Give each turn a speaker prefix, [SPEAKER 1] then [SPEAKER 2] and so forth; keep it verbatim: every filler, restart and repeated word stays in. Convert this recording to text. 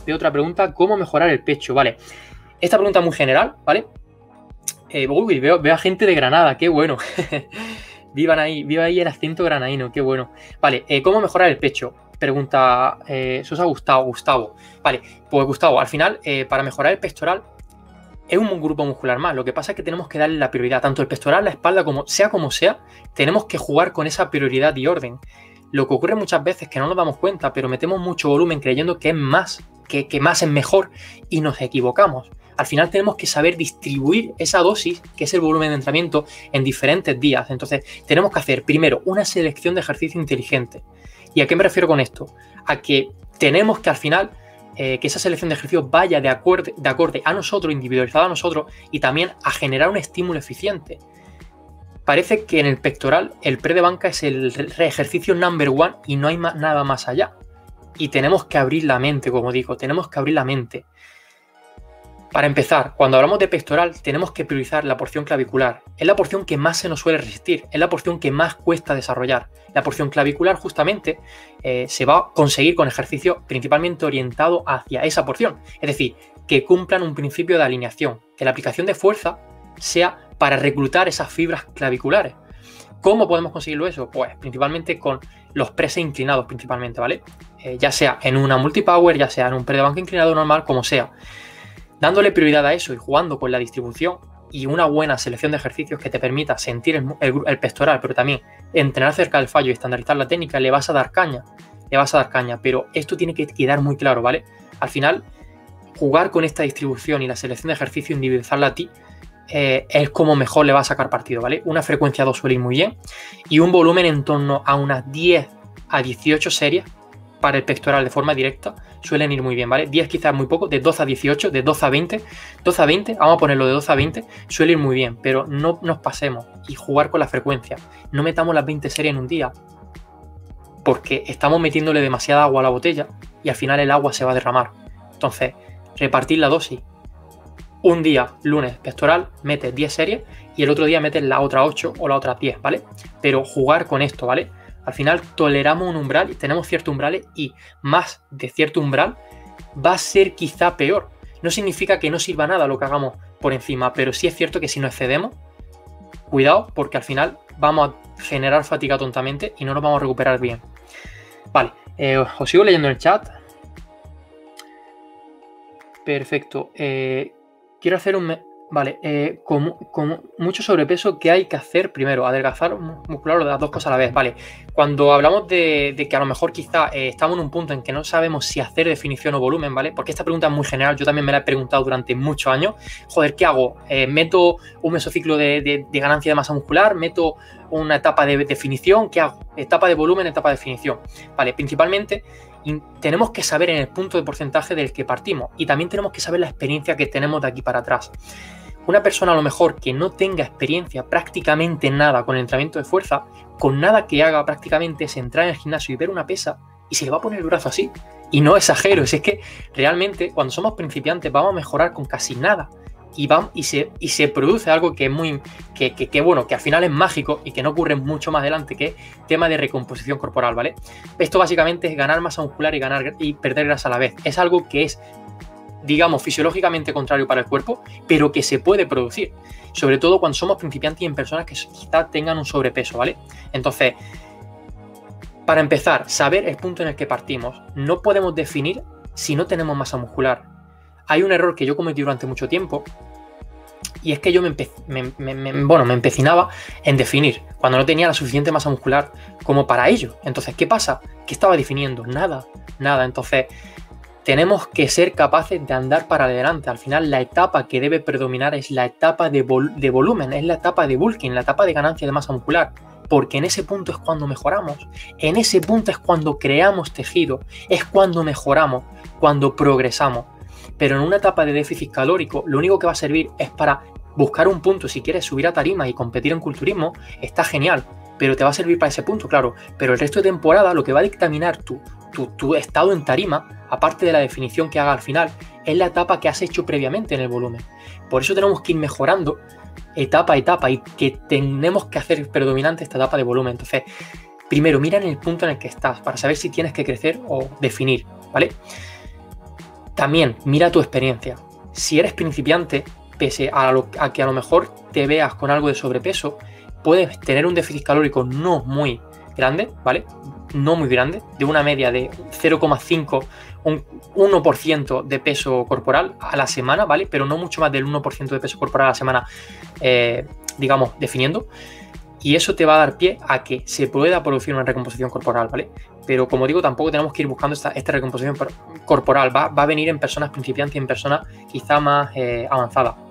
[SPEAKER 1] hace otra pregunta, ¿cómo mejorar el pecho? Vale, esta pregunta es muy general, ¿vale? Eh, uy, veo, veo a gente de Granada, qué bueno. Vivan ahí, viva ahí el acento granadino, qué bueno. Vale, eh, ¿cómo mejorar el pecho? Pregunta eh, Sosa Gustavo, Gustavo. Vale, pues Gustavo, al final, eh, para mejorar el pectoral, es un grupo muscular más. Lo que pasa es que tenemos que darle la prioridad. Tanto el pectoral, la espalda, como sea como sea, tenemos que jugar con esa prioridad y orden. Lo que ocurre muchas veces es que no nos damos cuenta, pero metemos mucho volumen creyendo que es más, que, que más es mejor, y nos equivocamos. Al final tenemos que saber distribuir esa dosis, que es el volumen de entrenamiento, en diferentes días. Entonces, tenemos que hacer primero una selección de ejercicio inteligente. ¿Y a qué me refiero con esto? A que tenemos que al final Eh, que esa selección de ejercicios vaya de acorde, de acorde a nosotros, individualizada a nosotros, y también a generar un estímulo eficiente. Parece que en el pectoral el pre de banca es el ejercicio number one y no hay más, nada más allá. Y tenemos que abrir la mente, como digo, tenemos que abrir la mente. Para empezar, cuando hablamos de pectoral, tenemos que priorizar la porción clavicular. Es la porción que más se nos suele resistir, es la porción que más cuesta desarrollar. La porción clavicular, justamente, eh, se va a conseguir con ejercicios principalmente orientados hacia esa porción. Es decir, que cumplan un principio de alineación, que la aplicación de fuerza sea para reclutar esas fibras claviculares. ¿Cómo podemos conseguirlo eso? Pues principalmente con los preses inclinados, principalmente, ¿vale? Eh, ya sea en una multipower, ya sea en un pre de banca inclinado normal, como sea. Dándole prioridad a eso y jugando con la distribución y una buena selección de ejercicios que te permita sentir el, el, el pectoral, pero también entrenar cerca del fallo y estandarizar la técnica, le vas a dar caña, le vas a dar caña, pero esto tiene que quedar muy claro, ¿vale? Al final, jugar con esta distribución y la selección de ejercicio, individualizarla a ti, eh, es como mejor le va a sacar partido, ¿vale? Una frecuencia dos suele ir muy bien y un volumen en torno a unas diez a dieciocho series para el pectoral de forma directa suelen ir muy bien, ¿vale? diez quizás muy poco, de doce a dieciocho, de doce a veinte, doce a veinte, vamos a ponerlo de doce a veinte, suele ir muy bien, pero no nos pasemos y jugar con la frecuencia. No metamos las veinte series en un día, porque estamos metiéndole demasiada agua a la botella y al final el agua se va a derramar. Entonces, repartir la dosis. Un día, lunes, pectoral, metes diez series y el otro día metes la otra ocho o la otra diez, ¿vale? Pero jugar con esto, ¿vale? Al final toleramos un umbral y tenemos ciertos umbrales y más de cierto umbral va a ser quizá peor. No significa que no sirva nada lo que hagamos por encima, pero sí es cierto que si nos excedemos, cuidado porque al final vamos a generar fatiga tontamente y no nos vamos a recuperar bien. Vale, eh, os sigo leyendo el chat. Perfecto. Eh, quiero hacer un... Vale, eh, con, con mucho sobrepeso, ¿qué hay que hacer? Primero, adelgazar muscular o las dos cosas a la vez. Vale, cuando hablamos de, de que a lo mejor quizá eh, estamos en un punto en que no sabemos si hacer definición o volumen, ¿vale? Porque esta pregunta es muy general, yo también me la he preguntado durante muchos años. Joder, ¿qué hago? Eh, ¿Meto un mesociclo de, de, de ganancia de masa muscular? ¿Meto una etapa de definición? ¿Qué hago? Etapa de volumen, etapa de definición. Vale, principalmente tenemos que saber en el punto de porcentaje del que partimos y también tenemos que saber la experiencia que tenemos de aquí para atrás. Una persona a lo mejor que no tenga experiencia prácticamente nada con el entrenamiento de fuerza, con nada que haga prácticamente es entrar en el gimnasio y ver una pesa y se le va a poner el brazo así. Y no exagero, es que realmente cuando somos principiantes vamos a mejorar con casi nada y, vamos, y, se, y se produce algo que es muy, que, que, que bueno, que al final es mágico y que no ocurre mucho más adelante, que es tema de recomposición corporal, ¿vale? Esto básicamente es ganar masa muscular y, ganar, y perder grasa a la vez. Es algo que es, digamos, fisiológicamente contrario para el cuerpo, pero que se puede producir, sobre todo cuando somos principiantes y en personas que quizás tengan un sobrepeso, ¿vale? Entonces, para empezar, saber el punto en el que partimos. No podemos definir si no tenemos masa muscular. Hay un error que yo cometí durante mucho tiempo y es que yo me, empe me, me, me, bueno, me empecinaba en definir cuando no tenía la suficiente masa muscular como para ello. Entonces, ¿qué pasa? ¿Qué estaba definiendo? Nada, nada. Entonces, tenemos que ser capaces de andar para adelante. Al final, la etapa que debe predominar es la etapa de, vol de volumen, es la etapa de bulking, la etapa de ganancia de masa muscular. Porque en ese punto es cuando mejoramos, en ese punto es cuando creamos tejido, es cuando mejoramos, cuando progresamos. Pero en una etapa de déficit calórico, lo único que va a servir es para buscar un punto. Si quieres subir a tarima y competir en culturismo, está genial, pero te va a servir para ese punto, claro. Pero el resto de temporada, lo que va a dictaminar tu, tu, tu estado en tarima, aparte de la definición que haga al final, es la etapa que has hecho previamente en el volumen. Por eso tenemos que ir mejorando etapa a etapa y que tenemos que hacer predominante esta etapa de volumen. Entonces, primero mira en el punto en el que estás para saber si tienes que crecer o definir, ¿vale? También mira tu experiencia. Si eres principiante, pese a, lo, a que a lo mejor te veas con algo de sobrepeso, puedes tener un déficit calórico no muy grande, ¿vale? No muy grande, de una media de cero coma cinco, un uno por ciento de peso corporal a la semana, ¿vale? Pero no mucho más del uno por ciento de peso corporal a la semana, eh, digamos, definiendo. Y eso te va a dar pie a que se pueda producir una recomposición corporal, ¿vale? Pero como digo, tampoco tenemos que ir buscando esta, esta recomposición corporal. Va, va a venir en personas principiantes y en personas quizá más eh, avanzadas.